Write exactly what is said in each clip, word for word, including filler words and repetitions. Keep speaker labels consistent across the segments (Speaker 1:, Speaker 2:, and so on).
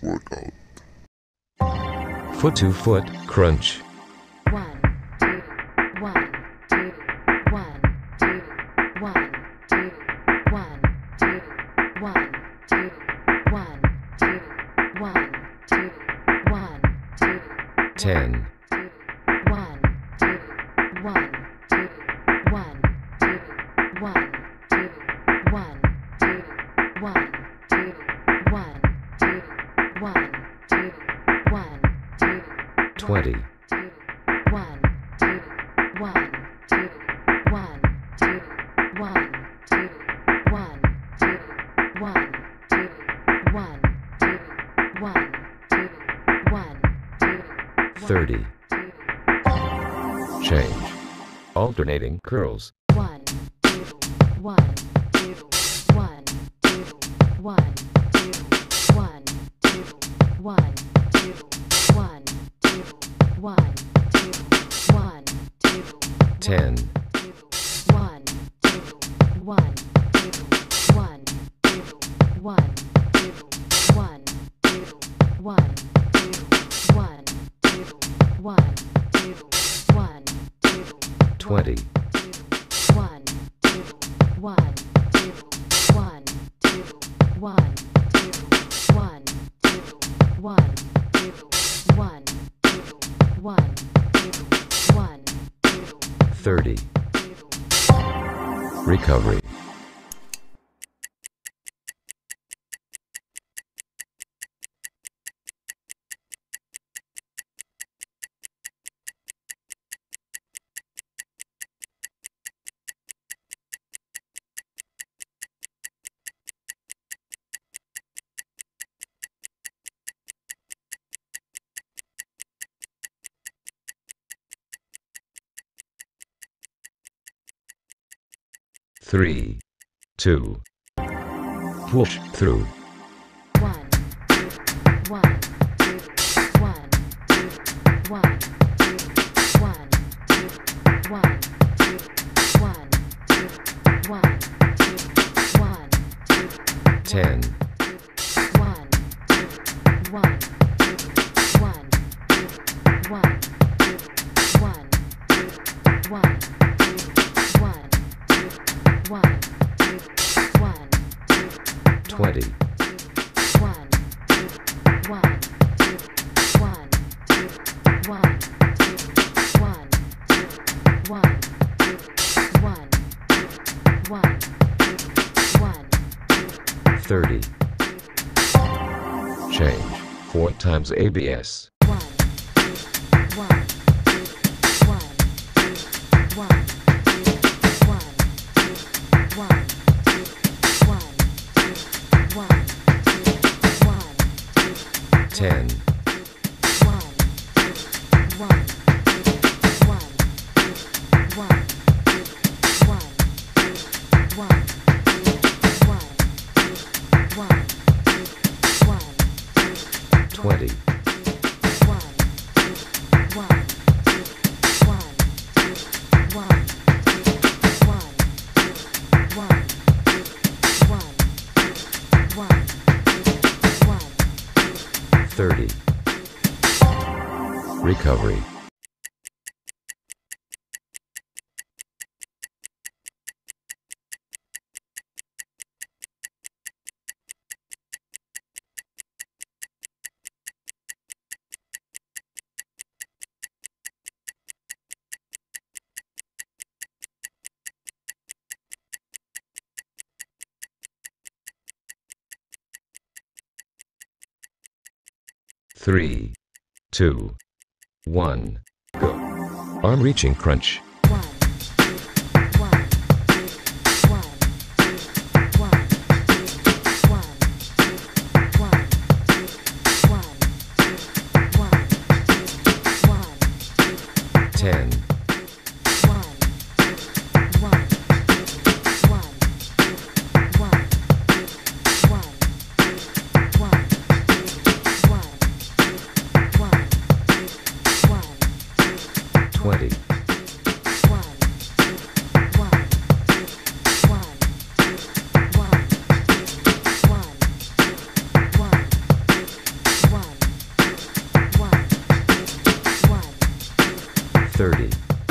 Speaker 1: workout.
Speaker 2: Foot to foot crunch.
Speaker 3: One, two, one, two, one, two, one, two, one, two, one, two, one, two, one, two, one, two,
Speaker 2: Ten.
Speaker 3: two, one, two, one, two, one, two, one, two, one, two, one, two, one, two, one, two, one, two,
Speaker 2: Twenty.
Speaker 3: two, one, two, one, two, one, two, one, two, one, two, one, two, one, two, one, two, one, two,
Speaker 2: Thirty.
Speaker 3: two,
Speaker 2: Change. Alternating curls.
Speaker 3: one, two, one, two, one, two, one, two, one, two, one, two, one, two, one, two, one, two,
Speaker 2: Ten.
Speaker 3: two, one, two, one, two, one, two, one, two, one, two, one, two, one, two, one, two, one, two,
Speaker 2: Twenty.
Speaker 3: one, two, one, two, one, two, one, two, one, two, one, two, one, two, one, two, one, two,
Speaker 2: Thirty.
Speaker 3: two.
Speaker 2: Recovery. Three. Two. Push through.
Speaker 3: One, two, one, two, one, two, one, two, one, two, one, two, one, two, one, two, one, two,
Speaker 2: Ten.
Speaker 3: one, two, one, two, one, two, one, two, one, two, one, two, one, two, one, two, one, two,
Speaker 2: Twenty.
Speaker 3: one, two, one, two, one, two, one, two, one, two, one, two, one, two, one, two, one, two,
Speaker 2: Thirty. Change. Four times A B S.
Speaker 3: one, two, one, two, one, two, one, two, one, two, one, two, one, two, one, two, one, two,
Speaker 2: Ten.
Speaker 3: one, two, one, two, one, two, one, two, one, two, one, two, one, two, one, two, one, two,
Speaker 2: Twenty.
Speaker 3: one, two, one, two, one, two, one, two, one, two, one, two, one, two, one, two, one, two,
Speaker 2: Thirty. Recovery. Three. Two. One. Go. Arm reaching crunch.
Speaker 3: one, two, one, two, one, two, one, two, one, two, one, two, one, two, one, two, one, two,
Speaker 2: Ten.
Speaker 3: one, two, one, two, one, two, one, two, one, two, one, two, one, two, one, two, one, two,
Speaker 2: Twenty.
Speaker 3: one, two, one, two, one, two, one, two, one, two, one, two, one, two,
Speaker 2: thirty.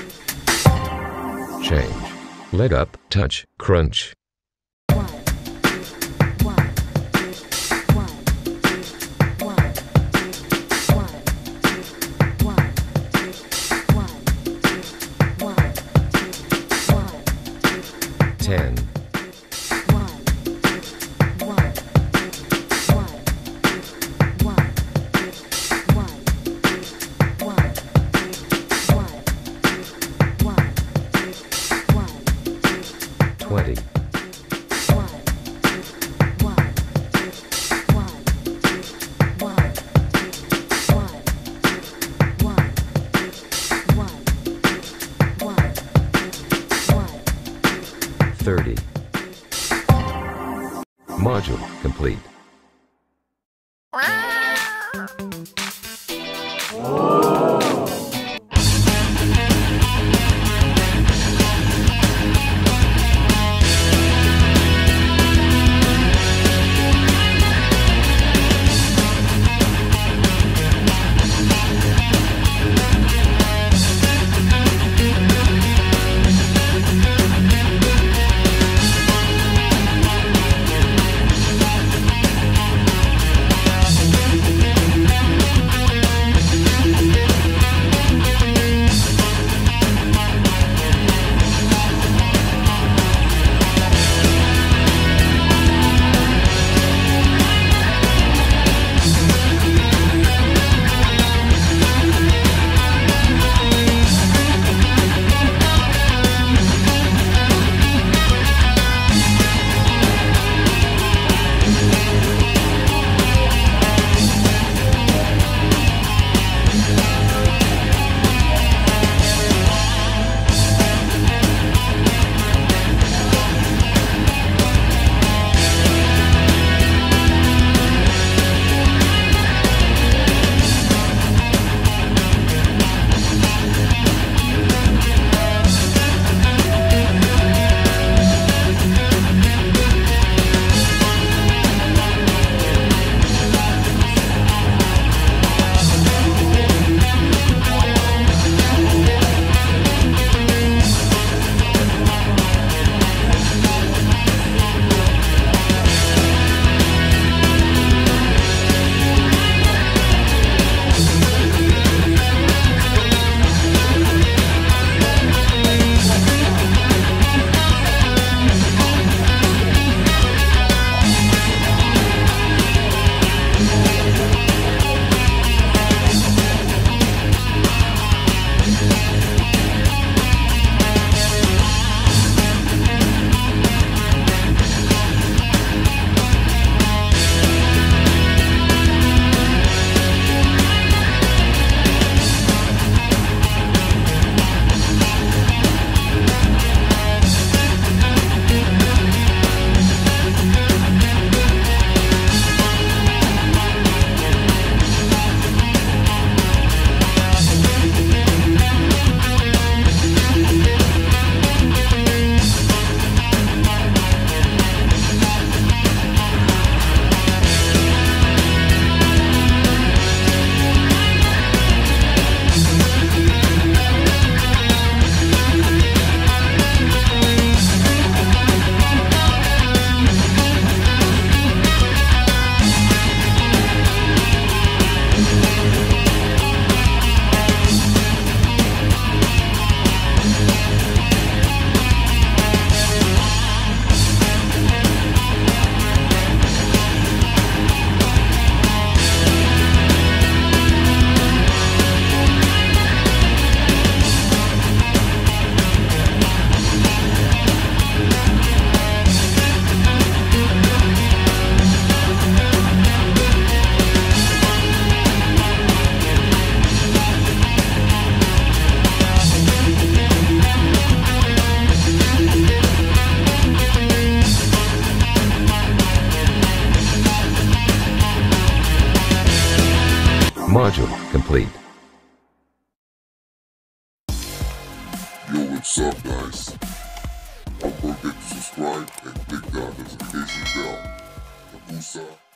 Speaker 2: Change. Leg up, touch, crunch.
Speaker 3: One, one, one, one, one, one, one, one, one,
Speaker 2: ten.
Speaker 3: one, one, one, one, one, one, one, one,
Speaker 2: twenty.
Speaker 3: one, one, one, one, one, one, one, one, one.
Speaker 2: thirty. Module complete. Module complete.
Speaker 1: Yo, what's up, guys? Don't forget to subscribe and click the notification bell. Jakuza.